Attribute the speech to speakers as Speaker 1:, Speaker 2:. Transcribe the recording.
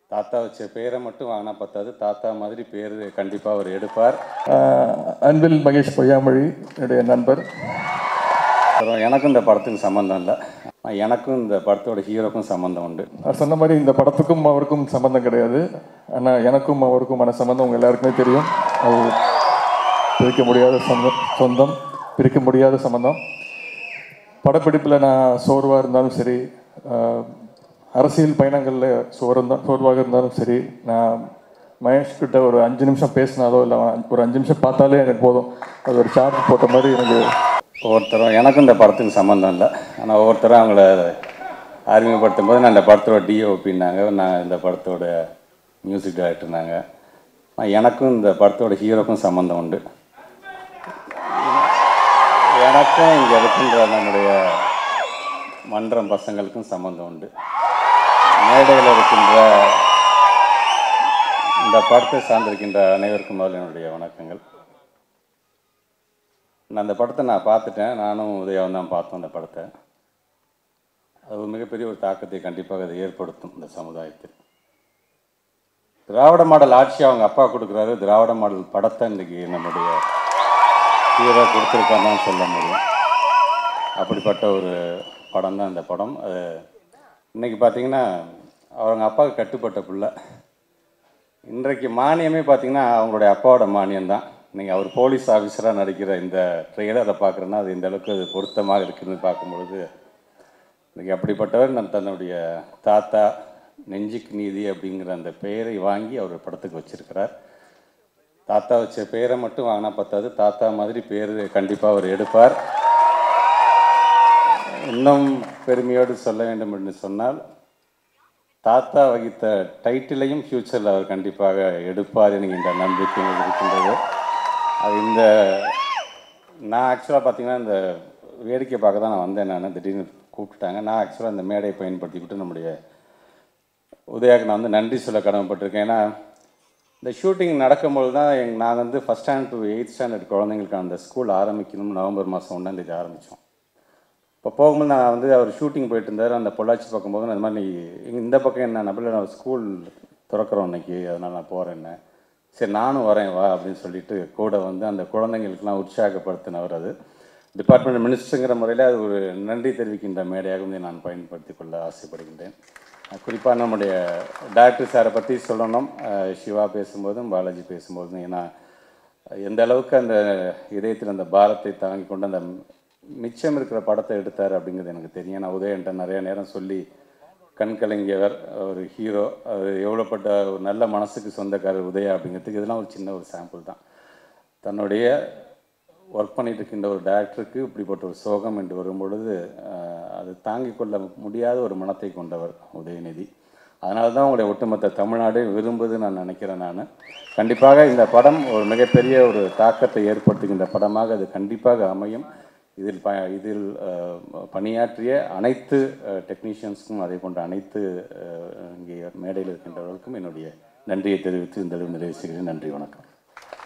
Speaker 1: தாத்தா வச்ச பேரை மட்டும் வாங்கினா பத்தாது, தாத்தா மாதிரி பேர் கண்டிப்பாக அவர் எடுப்பார்.
Speaker 2: அன்பில் மகேஷ் பொய்யாமொழி என்னுடைய நண்பர்.
Speaker 1: எனக்கும் இந்த படத்துக்கு சம்மந்தம் இல்லை, எனக்கும் இந்த படத்தோட ஹீரோக்கும் சம்மந்தம் உண்டு.
Speaker 2: சொன்ன மாதிரி இந்த படத்துக்கும் அவருக்கும் சம்மந்தம் கிடையாது. ஆனால் எனக்கும் அவருக்குமான சம்மந்தம் உங்கள் எல்லாருக்குமே தெரியும். அது பிரிக்க முடியாத சொந்தம், பிரிக்க முடியாத சம்மந்தம். படப்பிடிப்பில் நான் சோர்வாக இருந்தாலும் சரி, அரசியல் பயணங்களில் சோர்வாக இருந்தாலும் சரி, நான் மகேஷ்கிட்ட ஒரு 5 நிமிஷம் பேசினாலோ இல்லை ஒரு 5 நிமிஷம் பார்த்தாலே எனக்கு போதும். அது ஒரு சார்ஜ் போட்ட மாதிரி எனக்கு.
Speaker 1: ஒவ்வொருத்தரும் எனக்கும் இந்த படத்துக்கு சம்மந்தம் இல்லை, ஆனால் ஒவ்வொருத்தரும் அவங்கள அறிமுகப்படுத்தும் போது நான் இந்த படத்தோட டிஓபின்னாங்க, நான் இந்த படத்தோட மியூசிக் டைரக்டர்னாங்க. எனக்கும் இந்த படத்தோட ஹீரோக்கும் சம்மந்தம் உண்டு. எனக்கும் இங்கே இருக்கின்ற நம்முடைய மன்றம் பசங்களுக்கும் சம்மந்தம் உண்டு. மேடையில் இருக்கின்ற இந்த படத்தை சார்ந்திருக்கின்ற அனைவருக்கும் முதல்ல என்னுடைய வணக்கங்கள். நான் அந்த படத்தை பார்த்துட்டேன், நானும் உதயாவும் தான் பார்த்தோம் அந்த படத்தை. அது ஒரு மிகப்பெரிய ஒரு தாக்கத்தை கண்டிப்பாக அது ஏற்படுத்தும் இந்த சமுதாயத்தில். திராவிட மாடல் ஆட்சி அவங்க அப்பா கொடுக்குறாரு, திராவிட மாடல் படத்தை இன்றைக்கி நம்முடைய ஹீரோ கொடுத்துருக்காருன்னு சொல்ல முடியும். அப்படிப்பட்ட ஒரு படம் தான் இந்த படம். அது இன்றைக்கி பார்த்திங்கன்னா அவங்க அப்பாவுக்கு கட்டுப்பட்ட பிள்ளை. இன்றைக்கு மானியமே பார்த்திங்கன்னா அவங்களுடைய அப்பாவோட மானியம்தான். நீங்கள் அவர் போலீஸ் ஆஃபீஸராக நடிக்கிற இந்த ட்ரெய்லரை பார்க்குறேன்னா அது இந்த அளவுக்கு அது பொருத்தமாக இருக்குதுன்னு பார்க்கும்பொழுது இன்றைக்கி அப்படிப்பட்டவர் தன்னுடைய தாத்தா நெஞ்சுக்கு நீதி அப்படிங்கிற அந்த பெயரை வாங்கி அவர் படத்துக்கு வச்சுருக்கிறார். தாத்தா வச்ச பேரை மட்டும் வாங்கினா பத்தாது, தாத்தா மாதிரி பேர் கண்டிப்பாக அவர் எடுப்பார். இன்னும் பெருமையோடு சொல்ல வேண்டும் என்று சொன்னால், தாத்தா வகித்த டைட்டிலையும் ஃப்யூச்சரில் அவர் கண்டிப்பாக எடுப்பார் என்கின்ற நம்பிக்கை இருக்கின்றது. அது நான் ஆக்சுவலாக பார்த்திங்கன்னா இந்த வேடிக்கை பார்க்க தான் நான் வந்தேன். நான் திடீர்னு கூப்பிட்டுட்டாங்க. நான் ஆக்சுவலாக இந்த மேடையை பயன்படுத்திக்கிட்டு நம்முடைய உதயாவுக்கு நான் நன்றி சொல்ல கடமைப்பட்டிருக்கேன். ஏன்னா இந்த ஷூட்டிங் நடக்கும்போது தான் நாங்கள் first standard to 8th standard குழந்தைங்களுக்கு அந்த ஸ்கூல் ஆரம்பிக்கணும். நவம்பர் மாதம் 1ஆம் தேதி ஆரம்பித்தோம். இப்போ போகும்போது நான் அவர் ஷூட்டிங் போயிட்டு இருந்தார். அந்த பொள்ளாச்சி பக்கம் போது அந்த மாதிரி இந்த பக்கம் என்ன நபரில் நான் ஸ்கூல் திறக்கிறோம் இன்றைக்கி, அதனால் நான் போகிறேன்னு. சரி நானும் வரேன் வா அப்படின்னு சொல்லிட்டு கூட அந்த குழந்தைங்களுக்கெல்லாம் உற்சாகப்படுத்தினவர். அது டிபார்ட்மெண்ட் மினிஸ்டருங்கிற முறையில் அது ஒரு நன்றி தெரிவிக்கின்ற மேடையாக நான் பயன்படுத்தி கொள்ள ஆசைப்படுகின்றேன். குறிப்பாக நம்முடைய டைரக்டர் சாரை பற்றி சொல்லணும். சிவா பேசும்போதும் பாலாஜி பேசும்போதும், ஏன்னா எந்த அளவுக்கு அந்த இதயத்தில் அந்த பாரத்தை தாங்கி கொண்டு அந்த மிச்சம் இருக்கிற படத்தை எடுத்தார் அப்படிங்கிறது எனக்கு தெரியும். நான் உதயன்ட்ட நிறைய நேரம் சொல்லி கண் கலங்கியவர் ஒரு ஹீரோ, அது எவ்வளோப்பட்ட ஒரு நல்ல மனசுக்கு சொந்தக்காரர் உதயா அப்படிங்கிறதுக்கு இதெல்லாம் ஒரு சின்ன ஒரு சாம்பிள் தான். தன்னுடைய ஒர்க் பண்ணிட்டு இருக்கின்ற ஒரு டைரக்டருக்கு இப்படிப்பட்ட ஒரு சோகம் என்று வரும்பொழுது அது தாங்கிக் கொள்ள முடியாத ஒரு மனத்தை கொண்டவர் உதயநிதி. அதனால தான் உங்களுடைய ஒட்டுமொத்த தமிழ்நாடே விரும்புதுன்னு நான் நினைக்கிறேன். நான் கண்டிப்பாக இந்த படம் ஒரு மிகப்பெரிய ஒரு தாக்கத்தை ஏற்படுத்துகின்ற படமாக அது கண்டிப்பாக அமையும். இதில் பணியாற்றிய அனைத்து டெக்னீஷியன்ஸுக்கும் அதை போன்ற அனைத்து இங்கே மேடையில் இருக்கின்றவர்களுக்கும் என்னுடைய நன்றியை தெரிவித்து இந்த நிறைவு செய்கிறேன். நன்றி, வணக்கம்.